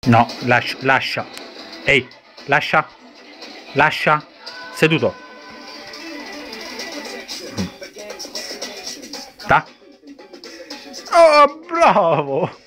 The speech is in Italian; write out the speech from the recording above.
No, lascia. Ehi, lascia. Lascia. Seduto. Sta. Oh, bravo.